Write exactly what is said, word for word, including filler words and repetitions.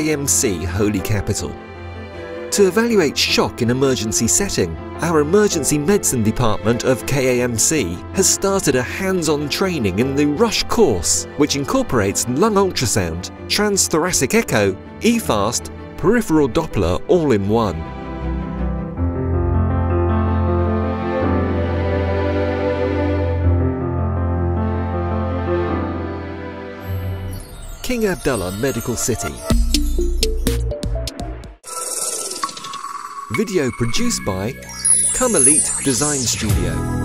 A M C Holy Capital. To evaluate shock in emergency setting, our Emergency Medicine Department of K A M C has started a hands-on training in the Rush course, which incorporates lung ultrasound, transthoracic echo, E FAST, peripheral Doppler all in one. King Abdullah Medical City. Video produced by Comelite Design Studio.